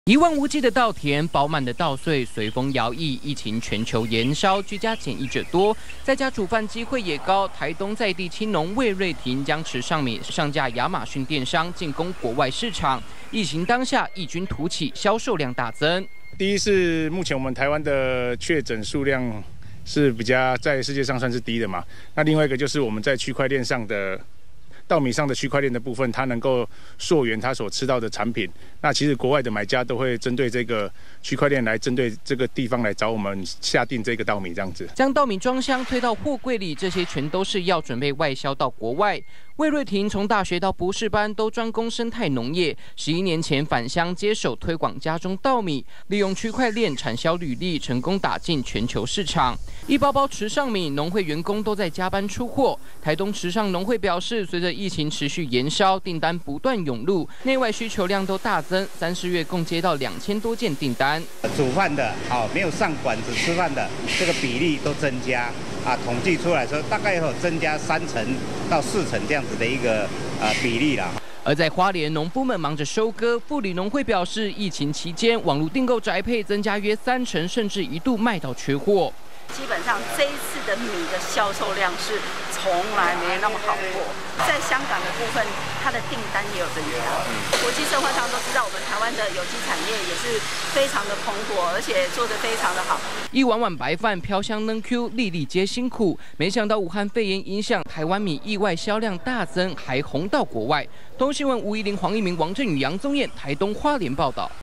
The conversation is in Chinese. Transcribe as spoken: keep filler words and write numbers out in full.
一望无际的稻田，饱满的稻穗随风摇曳。疫情全球延烧，居家检疫者多，在家煮饭机会也高。台东在地青农魏瑞婷将池上米上架亚马逊电商，进攻国外市场。疫情当下，异军突起，销售量大增。 第一是目前我们台湾的确诊数量是比较在世界上算是低的嘛。那另外一个就是我们在区块链上的。稻米上的区块链的部分，它能够溯源它所吃到的产品。那其实国外的买家都会针对这个区块链来针对这个地方来找我们下定这个稻米这样子。 将稻米装箱推到货柜里，这些全都是要准备外销到国外。魏瑞婷从大学到博士班都专攻生态农业，十一年前返乡接手推广家中稻米，利用区块链产销履历，成功打进全球市场。一包包池上米，农会员工都在加班出货。台东池上农会表示，随着疫情持续延烧，订单不断涌入，内外需求量都大增。三四月共接到两千多件订单。 煮饭的，好没有上馆子吃饭的，这个比例都增加啊，统计出来说大概有增加三成到四成这样子的一个呃比例啦。 而在花莲，农夫们忙着收割。富里农会表示，疫情期间网络订购宅配增加约三成，甚至一度卖到缺货。 基本上这一次的米的销售量是从来没那么好过。在香港的部分，它的订单也有增加。国际社会上都知道，我们台湾的有机产业也是非常的蓬勃，而且做得非常的好。 一碗碗白饭飘香嫩 Q， 粒粒皆辛苦。没想到武汉肺炎影响，台湾米意外销量大增，还红到国外。东新闻吴怡玲、黄一鸣、王振宇、杨宗彦，台东花莲报道。